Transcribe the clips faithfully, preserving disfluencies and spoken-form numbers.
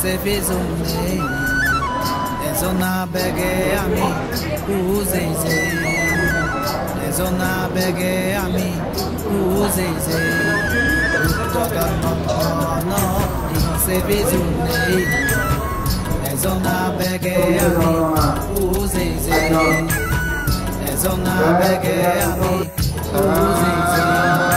Fizumne Ezona bege ami uzeze Ezona bege ami uzeze Toda no se fizumne Ezona bege ami uzeze Ezona bege ami uzeze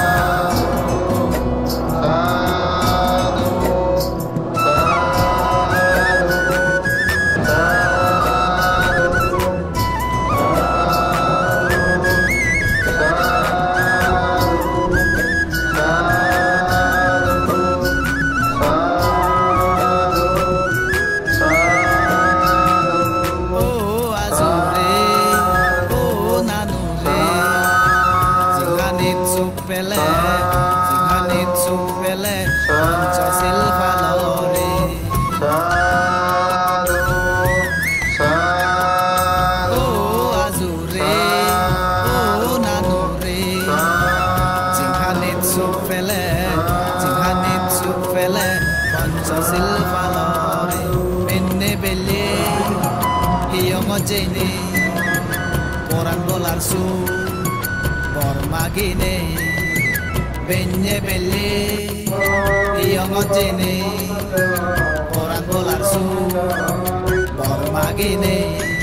Jene orang dolar su bormagine benye belle yang jene orang dolar su bormagine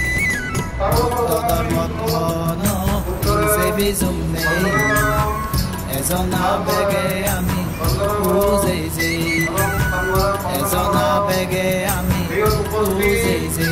todo mono se bizumne ezona bege ami uzeze ezona bege ami uzeze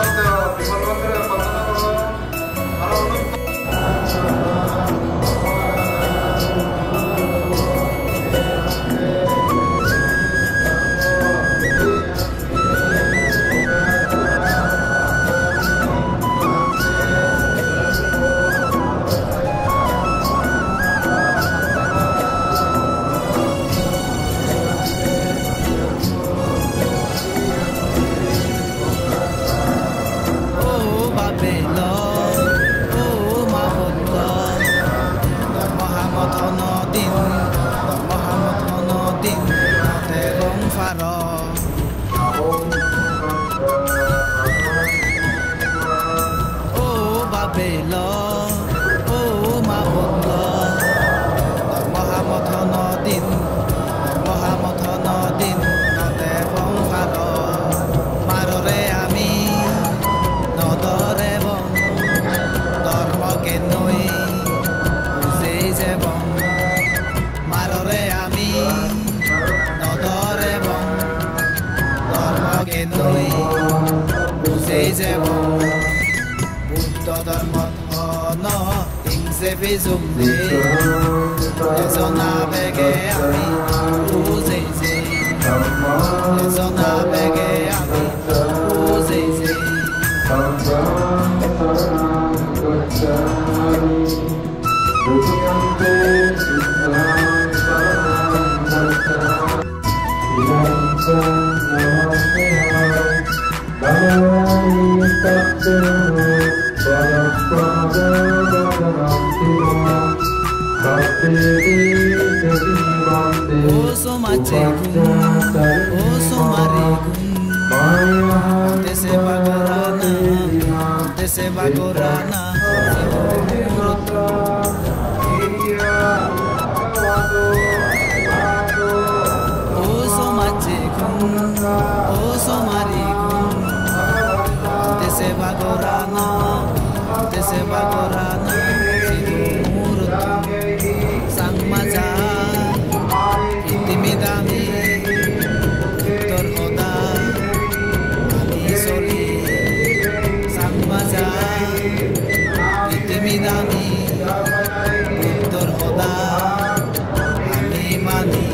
Fizumne ezona bege ami uzeze ezona bege ami uzeze Oh so machegun, oh so marigun, te se bagorana, te se bagorana. Oh so machegun, oh so marigun, te se bagorana, te se bagorana. Sang maja intimidami terkoda ani soli sang maja intimidami terkoda ani mani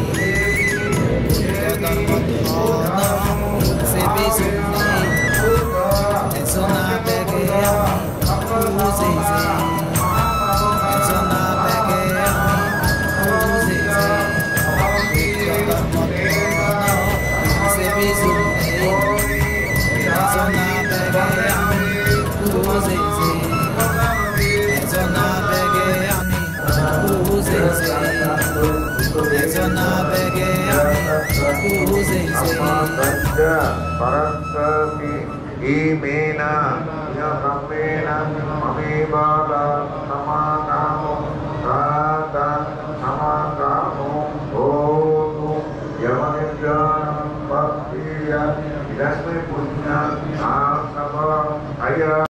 terkoda se bisuni ezona bege ami uzeze ezona bege It's Exona bege ami kuze Saja Parasapi Imena Yakamena Amibala Namakamu Rata Namakamu Odu Yamanijana Bhaktiya Dasme Punya Asava Ayah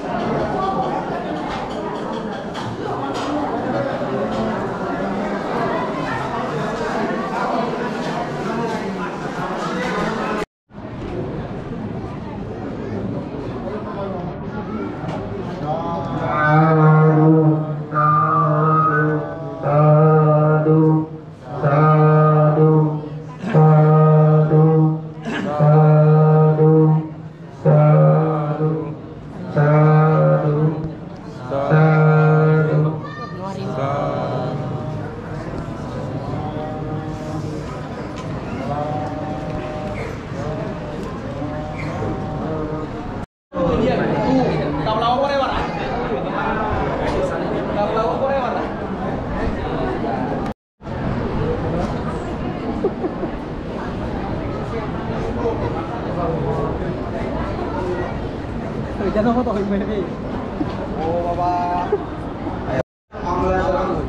Jangan foto ini. Oh, Bapak. Mangala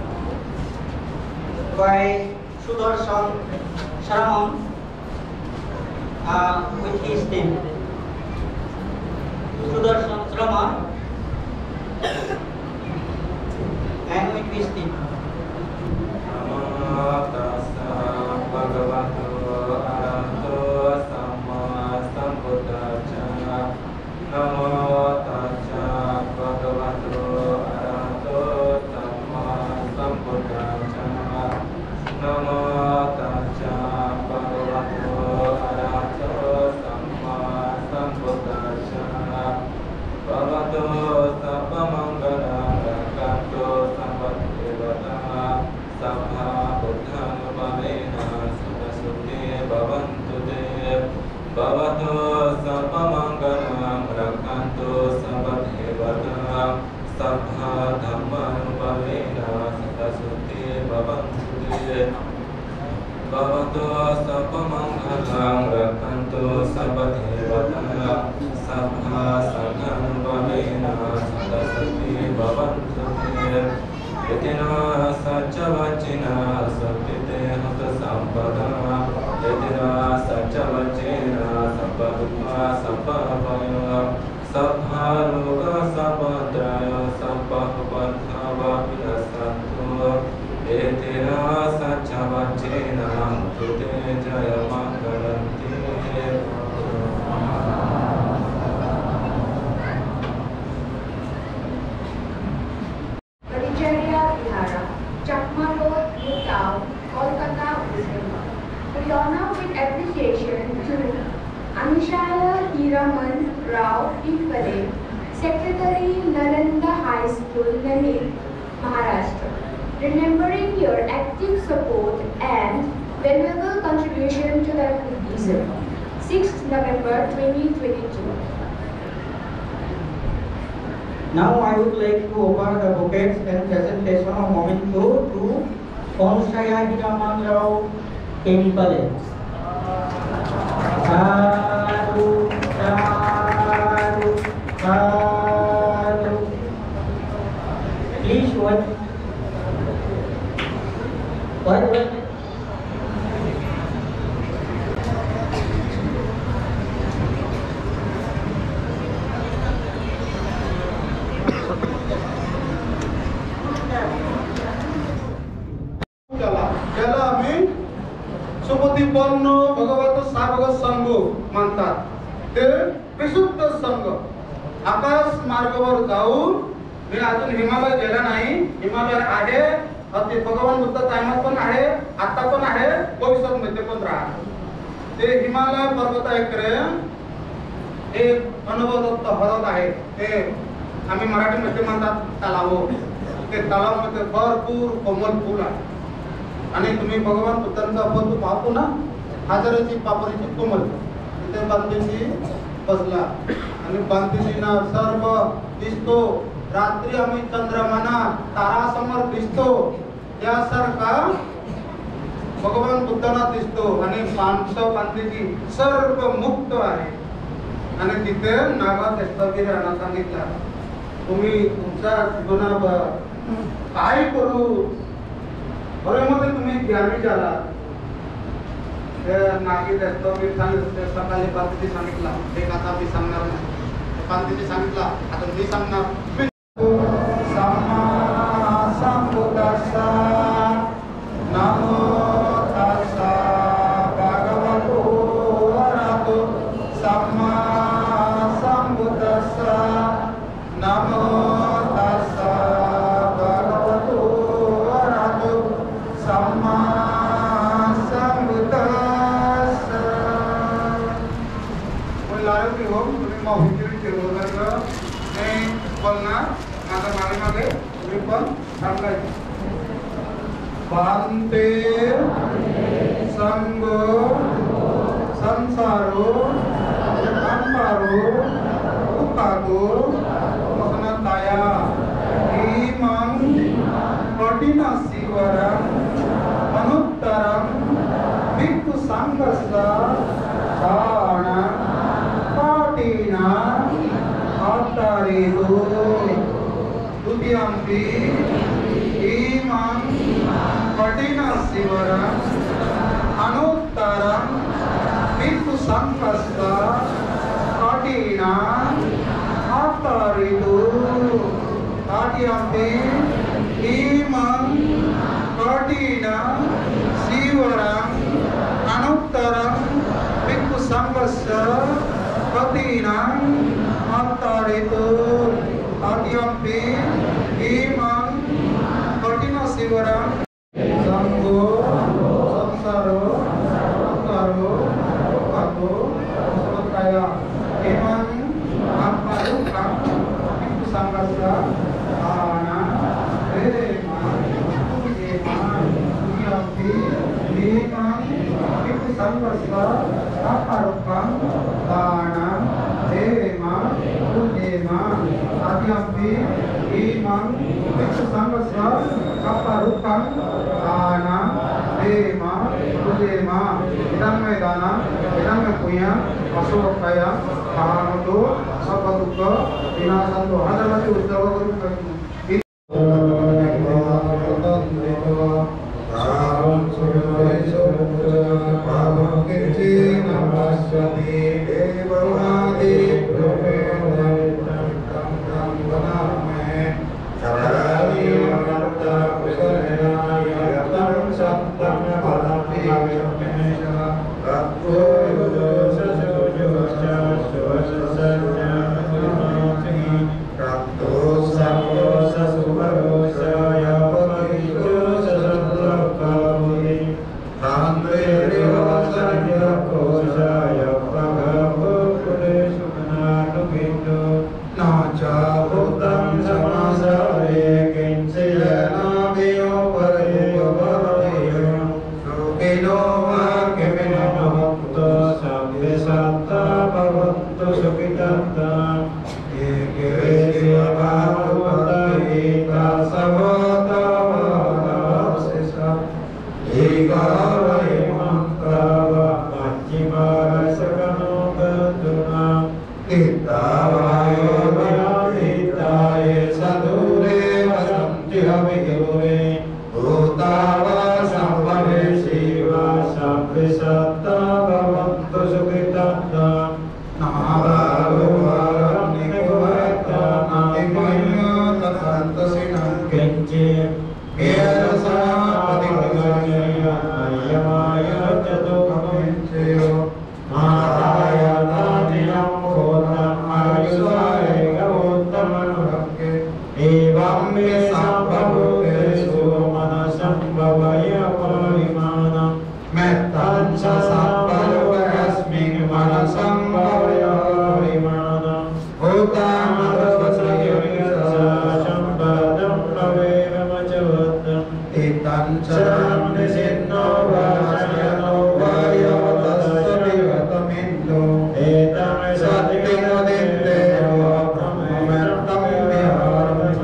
by Sudarshan Sharam uh, with his team. Sudarshan Sharma and with his team. Namo tassa bhagavato arahato samma sambuddhassa. Namo tassa bhagavato arahato samma sambuddhassa. Namo tassa bhagavato arahato samma sambuddhassa. Bhagavato sabba mangala rakanto sabba devata sabha buddhang bhavena sadasuti bhavantu te. Bhavato sabba mangalam rakanto sabba devata sabha dhamman bhavena sadasuti bhavantu te. Bhavato sabba mangalam rakanto sabba devata sabha sangham bhavena sadasuti bhavantu te. Yatina sacha vachina sapite hata sampada. Yatina sacha vachina sappatma sappapaya sabbha loka sabbadraya sabbapatthava pinasantu. Yatina sacha vachina tute jaya mangalanti. Chakma Road, New Town, Kolkata, West Bengal. We honor with appreciation to Anishaya Hiraman Rao Pipale, Secretary, Nalanda High School, Nahid, Maharashtra, remembering your active support and valuable contribution to the Buddhism. sixth November twenty twenty-two. Now I would like to offer the bouquets and presentation of Momento to Anishaya Hiraman Rao Pipale. Sadhu, sadhu, sadhu. Please what? What? What? सुबुद्धिपन्न भगवत सावक संघ म्हणतात. ते विशुद्ध संघ आकाश मार्गावर जाऊन मी अजून हिमालय गेला नाही. हिमालय आहे, अति भगवान बुद्ध टाइमात पण आहे, आता पण आहे, भविष्यामध्ये पण राहणार. ते हिमालय पर्वताकडे एक अनुभवदत्त हरद आहे. ते आम्ही मराठीमध्ये म्हणतात तलाव. ते तलावामध्ये भरपूर कोमल फुल आहे. आणि तुम्ही भगवान बुद्धांचा बंधू पाहतो ना, हजाराची पापरीची कोमल तिथे बांधीशी बसला आणि बांधीशीना सर्व दिसतो. रात्री आम्ही चंद्रमाना तारासमोर दिसतो. त्यासारखा भगवान बुद्धांना दिसतो आणि माणसं बांधलेली सर्व मुक्त आहे आणि तिथे नागा दस्तावीर यांना सांगितलं तुम्ही तुमच्या जीवनावर काय करू मध्ये तुम्ही ज्ञानी झाला नागी दस्तावीर सांगितलं सकाळी पालखीची सांगितला एक आता मी सांगणार नाही पालखीची सांगितला आता मी सांगणार नमो तस्सा भगवतो अरहतो सम्मा सम्बुद्धस्सा नमो तस्सा भगवतो अरहतो सम्मा सम्बुद्धस्सा बोलायो की हो तुम्ही माहिती केलं नाही बोलणार माझ्या मागे मागे तुम्ही पण सांगायचं Bante Sanggo Sansaro Amparo Upago Masanataya Imam Ordinasivaram Anuttaram Bhikkhu Sanghasa Chana Patina Attarido Tudiyampi Imam Ordinasivaram Anuttaram Bhikkhu Sanghasa Patina Attarido Tudiyampi Imam Ordinasivaram Anuttaram Bhikkhu Sanghasa Patina Attarido Tudiyampi Imam Ordinasivaram Sanggo Samsaro Amparo Upago Masanataya Imam Ordinasivaram Bhikkhu Sanghasa Chana Patina Attarido Imam Bhikkhu Sanghasa Aparupam Dana Dema Dema Adhyampi Imam Bhikkhu Sanghasa Aparupam Dana Dema Dema Idam me dana Idam me punya Masukaya Mahamudu Sapaduka Dinasanto Hadamati Uddhava Guru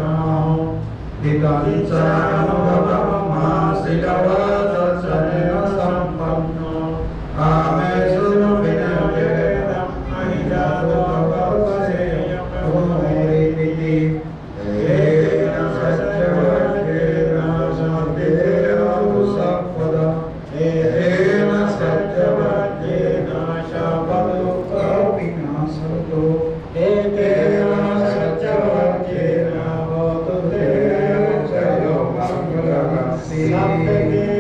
Kita sapte